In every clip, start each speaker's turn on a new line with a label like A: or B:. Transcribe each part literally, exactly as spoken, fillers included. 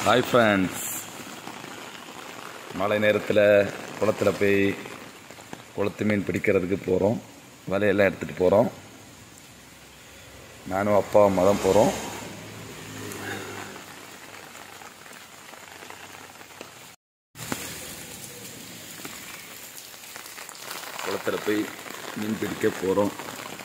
A: Hi friends, மழை நேரத்தில் குளத்தில் போய் குளத்து மீன் பிடிக்கிறதுக்கு போகிறோம். வலையெல்லாம் எடுத்துகிட்டு போகிறோம். நானும் அப்பா அம்மா தான் போகிறோம். குளத்தில் போய் மீன் பிடிக்க போகிறோம்.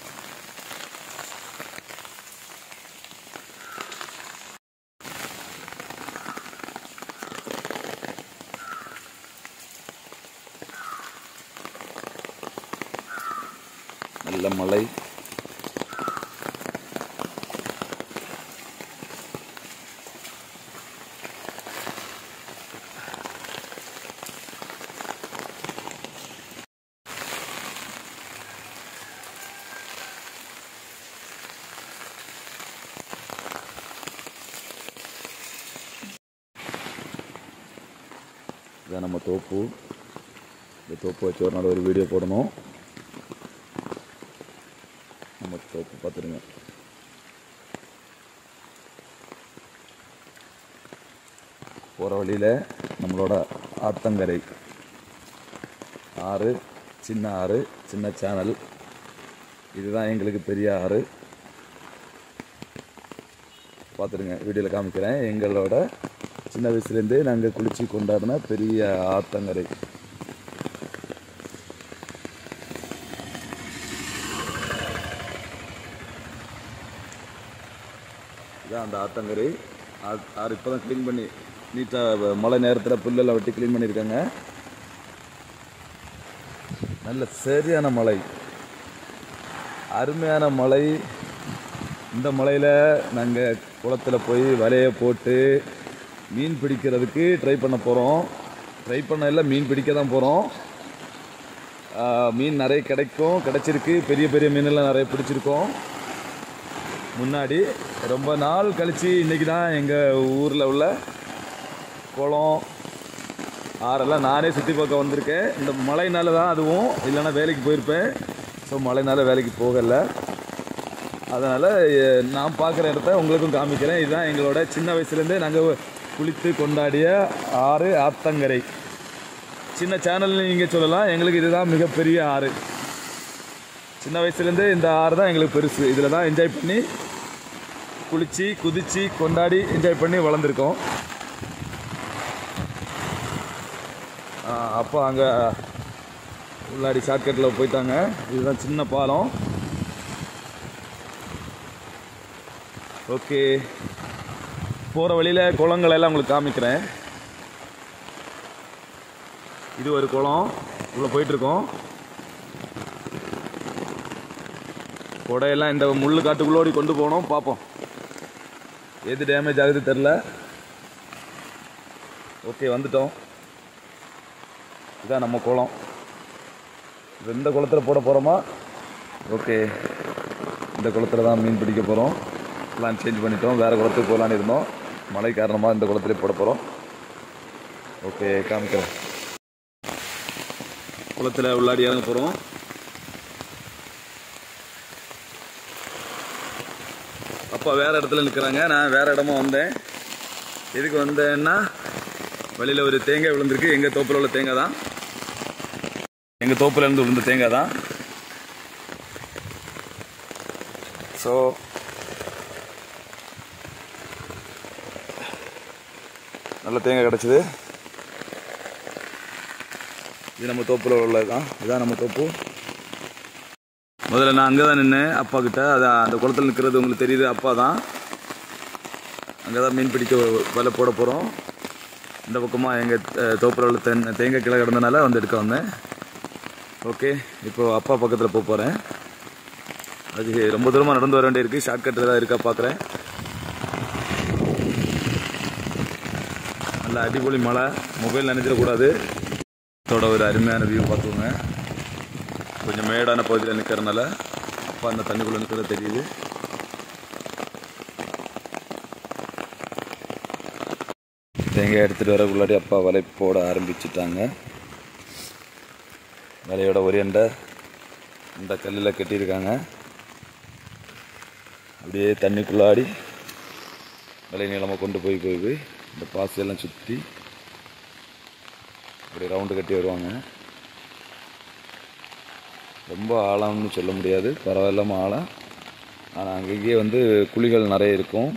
A: நல்ல மழை. இதான் நம்ம தோப்பு. இந்த தோப்பு வச்சு ஒரு நாள் ஒரு வீடியோ போடணும். நம்ம தோப்பு பார்த்துருங்க. போகிற வழியில் நம்மளோட ஆத்தங்கரை ஆறு, சின்ன ஆறு, சின்ன சேனல். இதுதான் எங்களுக்கு பெரிய ஆறு. பார்த்துருங்க, வீடியோவில் காமிக்கிறேன். எங்களோட சின்ன வயசுலேருந்தே நாங்கள் குளித்து கொண்டாடின பெரிய ஆத்தங்கரை. இதான் அந்த ஆத்தங்கரை. ஆறு இப்போ தான் க்ளீன் பண்ணி நீட்டாக மழை நேரத்தில் புல்லெல்லாம் வெட்டி க்ளீன் பண்ணியிருக்காங்க. நல்ல சரியான மழை, அருமையான மழை. இந்த மழையில் நாங்கள் குளத்தில் போய் வலையை போட்டு மீன் பிடிக்கிறதுக்கு ட்ரை பண்ண போகிறோம். ட்ரை பண்ண இல்லை, மீன் பிடிக்க தான் போகிறோம். மீன் நிறைய கிடைக்கும், கிடைச்சிருக்கு. பெரிய பெரிய மீனெல்லாம் நிறைய பிடிச்சிருக்கோம். முன்னாடி ரொம்ப நாள் கழித்து இன்றைக்கி தான் எங்கள் ஊரில் உள்ள குளம் ஆறெல்லாம் நானே சுற்றி பார்க்க வந்திருக்கேன். இந்த மழைனால தான், அதுவும் இல்லைன்னா வேலைக்கு போயிருப்பேன். ஸோ மழைனால வேலைக்கு போகலை. அதனால் நான் பார்க்குற இடத்த உங்களுக்கும் காமிக்கிறேன். இதுதான் எங்களோட சின்ன வயசுலேருந்தே நாங்கள் குளித்து கொண்டாடிய ஆறு, ஆத்தங்கரை. சின்ன சேனல்னு நீங்கள் சொல்லலாம், எங்களுக்கு இதுதான் மிகப்பெரிய ஆறு. சின்ன வயசுலேருந்தே இந்த ஆறு தான் எங்களுக்கு பெருசு. இதில் தான் என்ஜாய் பண்ணி குளித்து குதித்து கொண்டாடி என்ஜாய் பண்ணி வளர்ந்துருக்கோம். அப்போ அங்கே உள்ளாடி ஷார்ட்கட்டில் போயிட்டாங்க. இதுதான் சின்ன பாலம். ஓகே, போகிற வழியில் குளங்களெல்லாம் உங்களுக்கு காமிக்கிறேன். இது ஒரு குளம், உள்ளே போயிட்டுருக்கோம். கொடையெல்லாம் இந்த முள் காட்டுக்குள்ளோடி கொண்டு போகணும். பார்ப்போம் எது டேமேஜ் ஆகுது தெரில. ஓகே, வந்துட்டோம். இதான் நம்ம குளம். இந்த குளத்தில் போட போகிறோமா? ஓகே, இந்த குளத்தில் தான் மீன் பிடிக்க போகிறோம். பிளான் சேஞ்ச் பண்ணிட்டோம், வேறு குளத்துக்கு போகலான்னு இருந்தோம். மழை காரணமாக இந்த குளத்துலேயே போட போகிறோம். ஓகே, காமிக்கிறேன். குளத்தில் உள்ளாடி இறங்க போகிறோம். அப்பா வேறு இடத்துல நிற்கிறாங்க, நான் வேறு இடமா வந்தேன். எதுக்கு வந்தேன்னா, வழியில் ஒரு தேங்காய் விழுந்திருக்கு. எங்கள் தோப்பில் உள்ள தேங்காய் தான், எங்கள் தோப்பில் இருந்து விழுந்த தேங்காய் தான். ஸோ நல்ல தேங்காய் கிடச்சிது. இது நம்ம தோப்பில் உள்ளது தான். இதுதான் நம்ம தோப்பு. முதல்ல நான் அங்கே தான் நின்னேன் அப்பா கிட்ட. அதான் அந்த குளத்தில் நிற்கிறது உங்களுக்கு தெரியுது, அப்பா தான். அங்கே தான் மீன் பிடிக்க வலை போட போகிறோம். இந்த பக்கமாக எங்கள் தோப்பில் உள்ள தென் தேங்காய் கிளை கிடந்தனால வந்து எடுக்க வந்தேன். ஓகே, இப்போது அப்பா பக்கத்தில் போக போகிறேன். அது ரொம்ப தூரமாக நடந்து வர வேண்டியிருக்கு. ஷார்ட்கட்டில் தான் இருக்கா பார்க்குறேன். நல்ல அடிப்பொலி மழை, மொபைல் நினைச்சிடக்கூடாது. இதோட ஒரு அருமையான வியூ பார்த்துக்கோங்க. கொஞ்சம் மேடான பகுதியில் நிற்கிறதுனால அப்பா அந்த தண்ணிக்குள்ளே நிற்கிறது தெரியுது. தேங்காய் எடுத்துகிட்டு வரக்குள்ளாடி அப்பா வலை போட ஆரம்பிச்சுட்டாங்க. வலையோட ஒரு எண்டை இந்த கல்லில் கட்டியிருக்காங்க. அப்படியே தண்ணிக்குள்ளாடி வலை நீளமாக கொண்டு போய் போய் போய் இந்த பாசியெல்லாம் சுற்றி அப்படி ரவுண்டு கட்டி வருவாங்க. ரொம்ப ஆழம்னு சொல்ல முடியாது, பரவாயில்லாமல் ஆழம். ஆனால் அங்கேயே வந்து குழிகள் நிறைய இருக்கும்.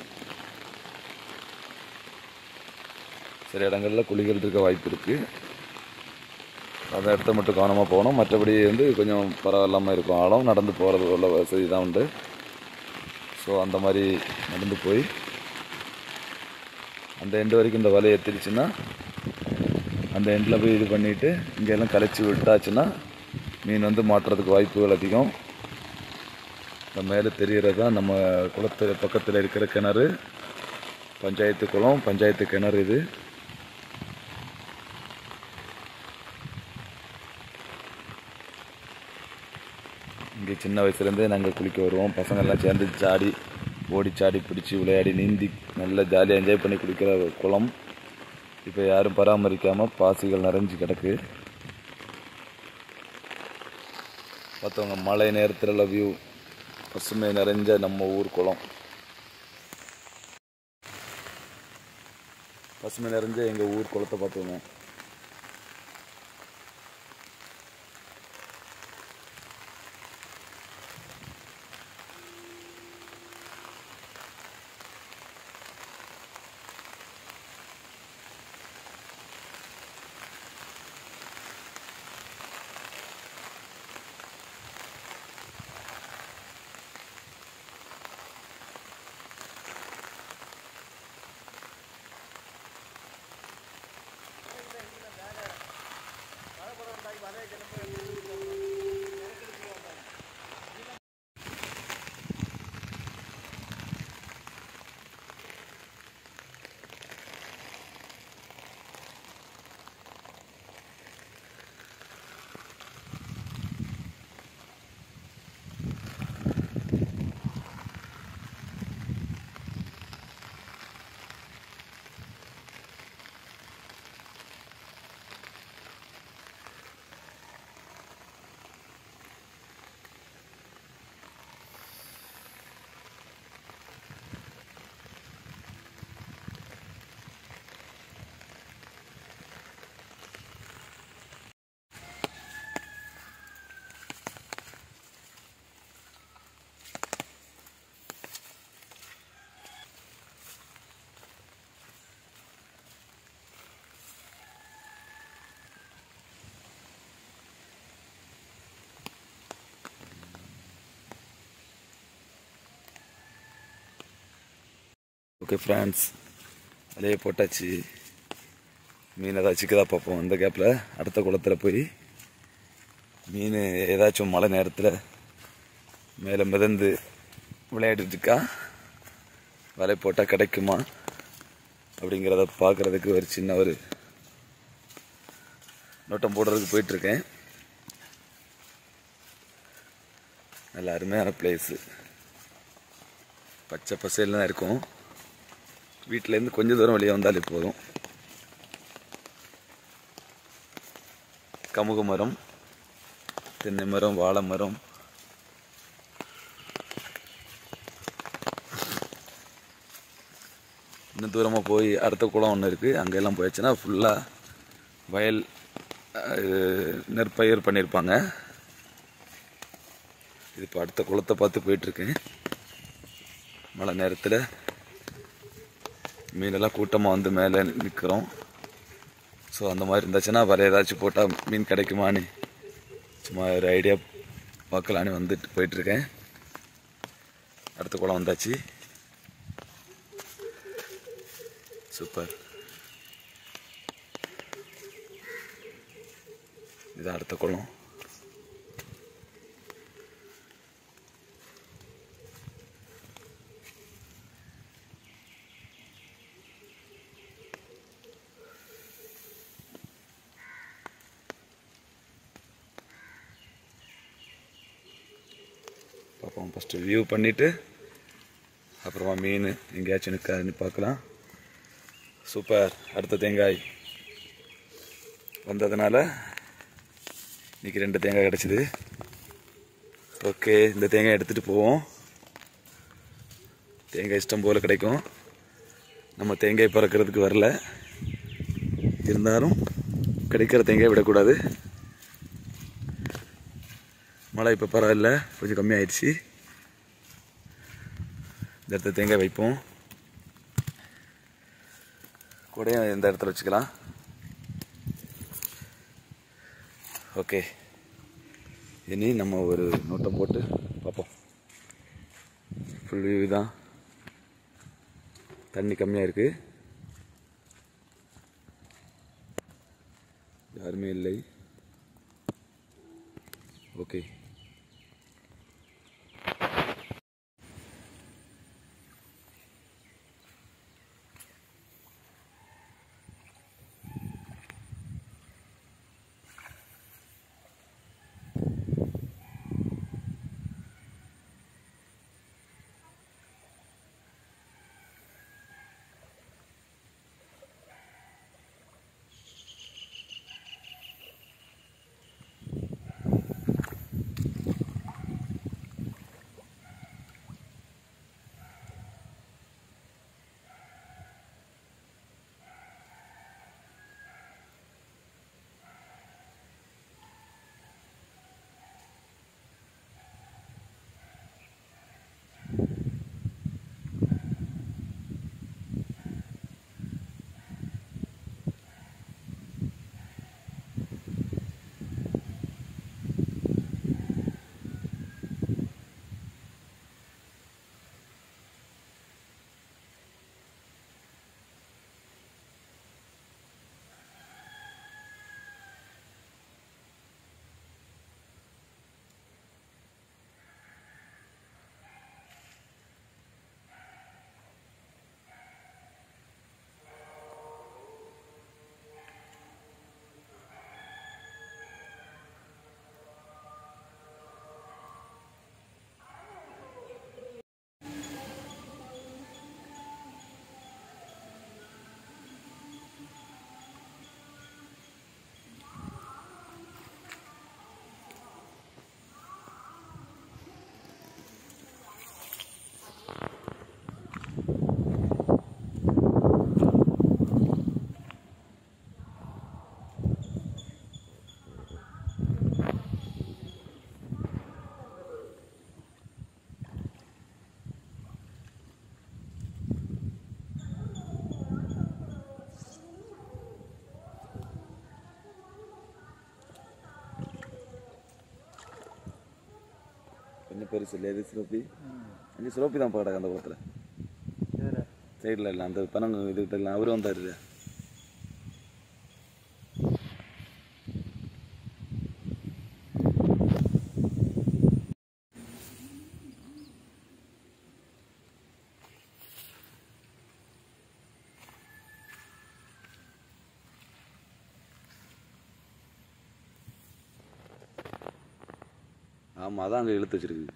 A: சில இடங்களில் குழிகள் இருக்க வாய்ப்பு இருக்குது. அந்த இடத்த மட்டும் கவனமாக போகணும். மற்றபடி வந்து கொஞ்சம் பரவாயில்லாமல் இருக்கும் ஆழம். நடந்து போகிறது உள்ள வசதி தான் உண்டு. ஸோ அந்த மாதிரி நடந்து போய் அந்த எண்டு வரைக்கும் இந்த வலையை எத்திரிச்சுன்னா அந்த எண்டில் போய் இது பண்ணிவிட்டு இங்கெல்லாம் கழிச்சு விட்டாச்சுன்னா மீன் வந்து மாட்டுறதுக்கு வாய்ப்புகள் அதிகம். இந்த மேலே தெரிகிறது தான் நம்ம குளத்து பக்கத்தில் இருக்கிற கிணறு, பஞ்சாயத்து குளம், பஞ்சாயத்து கிணறு. இது இங்கே சின்ன வயசுலேருந்தே நாங்கள் குளிக்க வருவோம். பசங்கள்லாம் சேர்ந்து சாடி ஓடி சாடி பிடிச்சி விளையாடி நீந்தி நல்லா ஜாலியாக என்ஜாய் பண்ணி குளிக்கிற குளம். இப்போ யாரும் பராமரிக்காமல் பாசிகள் நிறைஞ்சி கிடக்கு. பார்த்தவங்க மழை நேரத்தில் வியூ பசுமை நிறைஞ்ச நம்ம ஊர் குளம், பசுமை நிறைஞ்ச எங்கள் ஊர் குளத்தை பார்த்தோங்க. ஓகே ஃப்ரெண்ட்ஸ், வலையை போட்டாச்சு. மீன் ஏதாச்சும் சிக்கதா பார்ப்போம். இந்த கேப்பில் அடுத்த குளத்தில் போய் மீன் ஏதாச்சும் மழை நேரத்தில் மேலே மிதந்து விளையாடிட்டு இருக்கா, வலை போட்டால் கிடைக்குமா அப்படிங்கிறத பார்க்குறதுக்கு ஒரு சின்ன ஒரு நோட்டம் போடுறதுக்கு போயிட்டுருக்கேன். நல்ல அருமையான பிளேஸு, பச்சை பசையில் தான் இருக்கும். வீட்டிலேருந்து கொஞ்சம் தூரம் வெளியே வந்தாலே போதும். கமுகு மரம், தென்னை மரம், வாழை மரம், இன்னும் தூரமாக போய் அடுத்த குளம் ஒன்று இருக்குது. அங்கெல்லாம் போயிடுச்சுன்னா ஃபுல்லாக வயல் நெற்பயிர் பண்ணியிருப்பாங்க. இது இப்போ அடுத்த குளத்தை பார்த்து போயிட்டுருக்கேன். மழை நேரத்தில் மீனெல்லாம் கூட்டமாக வந்து மேலே நிற்கிறோம். ஸோ அந்த மாதிரி இருந்துச்சுன்னா வர ஏதாச்சும் போட்டால் மீன் கிடைக்குமான்னு சும்மா ஒரு ஐடியா பார்க்கலான்னு வந்துட்டு போயிட்டுருக்கேன். அடுத்த குளம் வந்தாச்சு. சூப்பர். இது அடுத்த குளம். பார்ப்போம். ஃபஸ்ட்டு வியூ பண்ணிவிட்டு அப்புறமா மீன் எங்கேயாச்சும் நிற்காதுன்னு பார்க்கலாம். சூப்பர். அடுத்த தேங்காய் வந்ததுனால இன்றைக்கி ரெண்டு தேங்காய் கிடச்சிது. ஓகே, இந்த தேங்காய் எடுத்துகிட்டு போவோம். தேங்காய் இஷ்டம் போல் கிடைக்கும். நம்ம தேங்காய் பறக்கிறதுக்கு வரல, இருந்தாலும் கிடைக்கிற தேங்காய் விடக்கூடாது. மழை இப்போ பரவாயில்ல, கொஞ்சம் கம்மியாயிடுச்சு. இந்த இடத்துல தேங்காய் வைப்போம். கூடையும் இந்த இடத்துல வச்சுக்கலாம். ஓகே, இனி நம்ம ஒரு நோட்டம் போட்டு பார்ப்போம். ஃபுல் வியூ தான். தண்ணி கம்மியாக இருக்குது, யாருமே இல்லை. ஓகே, கொஞ்சம் பெருசு இல்லை. எது சிரோப்பி? அஞ்சு சிரோப்பி தான் போட அந்த குளத்தில் சைடில் இல்லை, அந்த பணம் இதுகிட்ட இல்லை. அவரும் வந்தார். ஆமாம், அதான் அங்கே இழுத்து வச்சிருக்கு.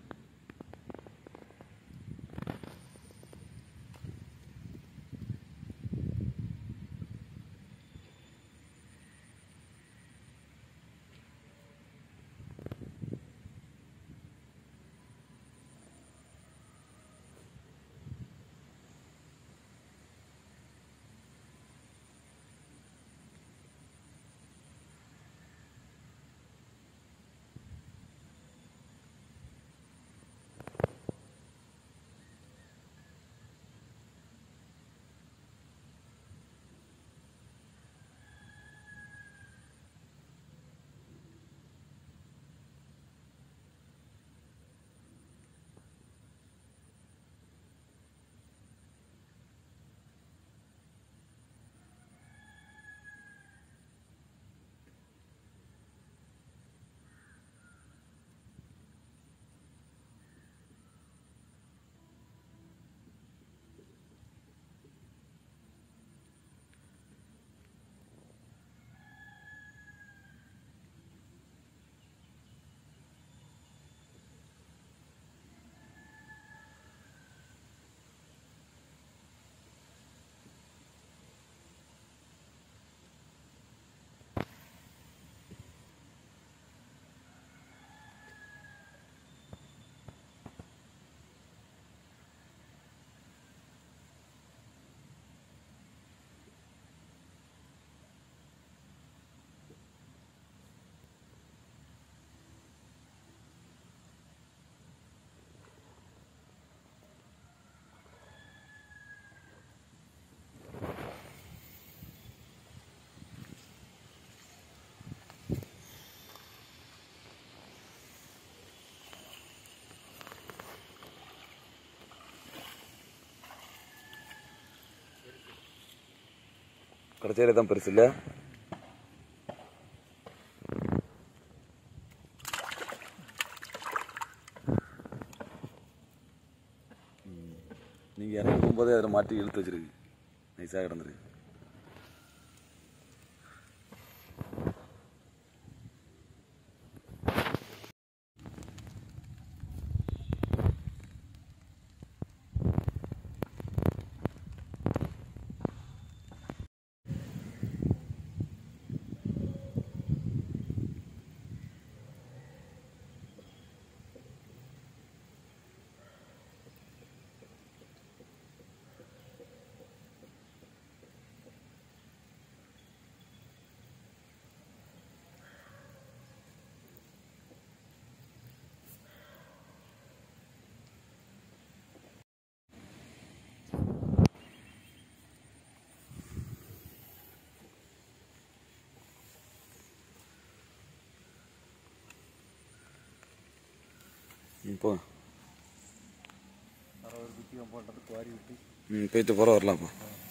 A: கடைசியில தான் பெருசு இல்லை. நீங்கள் இறங்கி போகும்போதே அதில் மாட்டி இழுத்து வச்சிருக்கு, நைஸாக கிடந்துருக்கு. இப்போ ம் போயிட்டு போகிற வரலாம்ப்பா.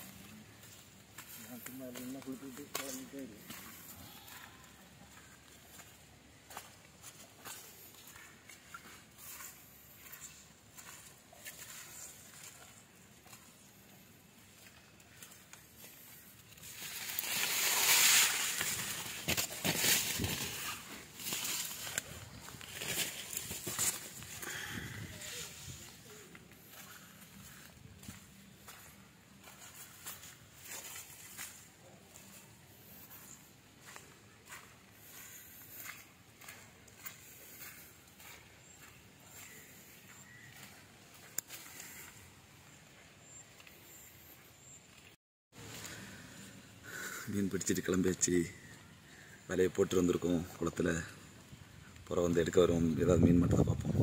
A: மீன் பிடிச்சிட்டு கிளம்பியாச்சு. வலையை போட்டு வந்திருக்கோம் குளத்தில். புற வந்து எடுக்க வரும், ஏதாவது மீன் மட்டும் தான் பார்ப்போம்.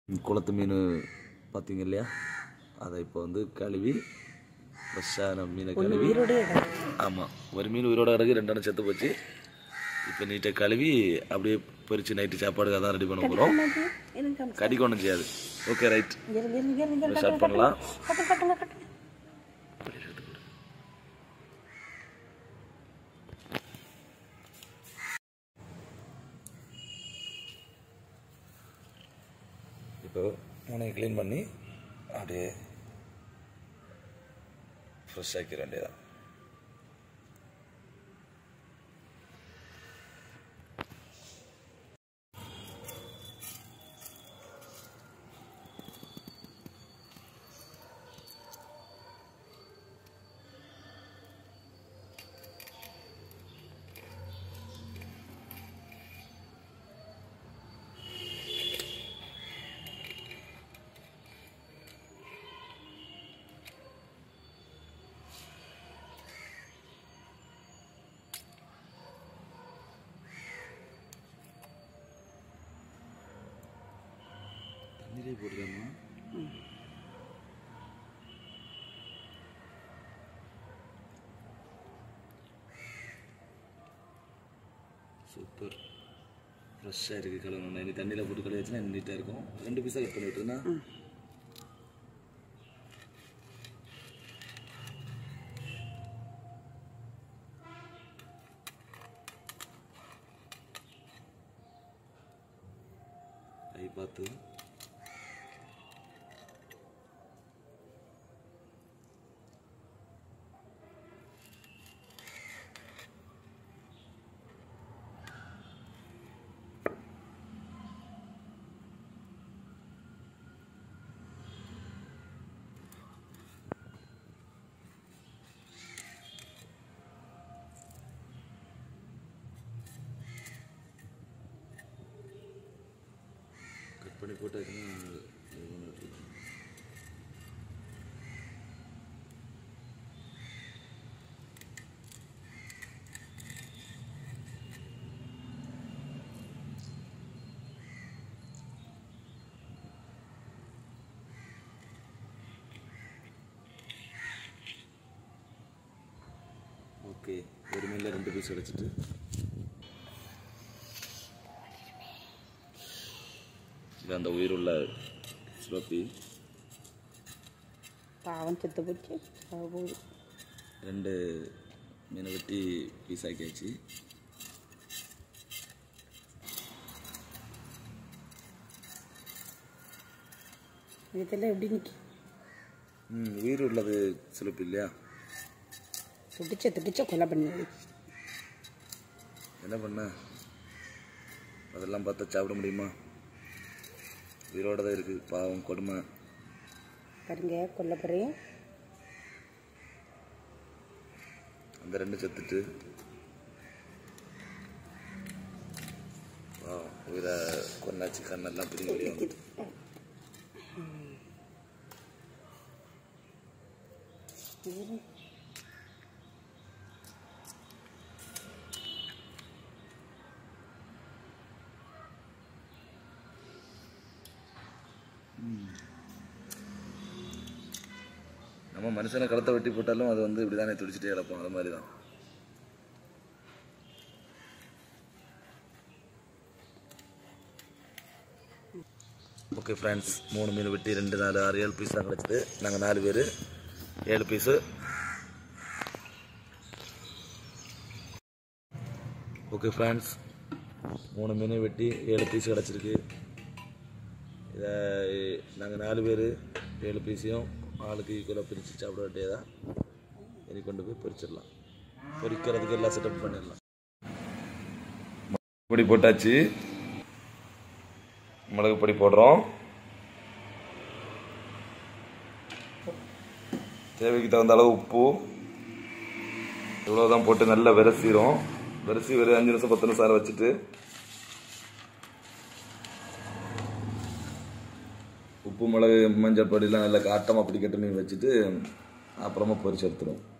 A: குளத்து மீன் பார்த்தீங்க இல்லையா, அதை இப்போ வந்து கழுவி ஃப்ரெஷ்ஷான மீனை கழுவி, ஆமாம் ஒரு மீன் உயிரோட கிடக்கு, ரெண்டான செத்து போச்சு. இப்போ நீட்டை கழுவி அப்படியே பொரிச்சு நைட்டு சாப்பாடுக்காக தான் ரெடி பண்ண போகிறோம். கடிக்க ஒன்றும் செய்யாது. ஓகே ரைட், ஸ்டார்ட் பண்ணலாம். இப்போ மூணையை க்ளீன் பண்ணி அப்படியே ஃப்ரெஷ் ஆக்கிட வேண்டியதான். தண்ணீரே போட்டுக்கலாமா? சூப்பர், ஃப்ரெஷ்ஷாக இருக்குது. கலவணும் இனி தண்ணியில் போட்டு கழுவி வச்சுன்னா நீட்டாக இருக்கும். ரெண்டு பீஸாக கட் பண்ணி விட்டுருந்தா கை பார்த்து. பண்ணி போட்டாச்சுன்னா ஓகே. ஒரு மீனில் ரெண்டு பீஸ் உடைச்சிட்டு இது அந்த உயிருள்ள சிலோப்பி
B: பாவம் செத்து போச்சு.
A: ரெண்டு மீனை வெட்டி பீஸ் ஆக்கியாச்சு.
B: இதெல்லாம் எப்படி நிற்கி?
A: ம் உயிர் உள்ளது சிலோப்பி இல்லையா?
B: துடிச்ச துடிச்ச கொலை பண்ணி
A: என்ன பண்ண? அதெல்லாம் பார்த்தா சாப்பிட முடியுமா? உயிரோட தான் இருக்குது. பாவம், கொடுமை
B: பாருங்க. கொல்ல போகிறேன்.
A: அந்த ரெண்டு செத்துட்டு உயிரை கொண்டாச்சு. கண்ணெல்லாம் பிரிஞ்சு வெளியே நம்ம மனுஷனை களத்தை வெட்டி போட்டாலும் அது வந்து இப்படி தானே துடிச்சிட்டே கிடப்போம். அது மாதிரி தான். ஓகே ஃப்ரெண்ட்ஸ், மூணு மீன் வெட்டி ரெண்டு நாலு ஆறு ஏழு பீஸ் தான் கிடச்சிது. நாங்கள் நாலு பேர் ஏழு பீஸு. ஓகே ஃப்ரெண்ட்ஸ், மூணு மீன் வெட்டி ஏழு பீஸ் கிடச்சிருக்கு. இதை நாங்கள் நாலு பேர் ஏழு பீஸையும் ஆளுக்கு ஈக்குவலாக பிரித்து சாப்பிட வேண்டியதான். இனி கொண்டு போய் பொரிச்சிடலாம். பொரிக்கிறதுக்கு எல்லாம் செட்டப் பண்ணிடலாம். பொடி போட்டாச்சு. மிளகு பொடி போடுறோம். தேவைக்கு தகுந்த அளவு உப்பு இவ்வளோதான் போட்டு நல்லா விரசிடும். விரசி ஒரு அஞ்சு நிமிஷம் பத்து நிமிஷம் வச்சுட்டு உப்பு மிளகு மஞ்சள் பொடியெலாம் நல்லா காட்டமாக பிடிக்கட்டு மீன் வச்சுட்டு அப்புறமா பொரிச்சு எடுத்துடும்.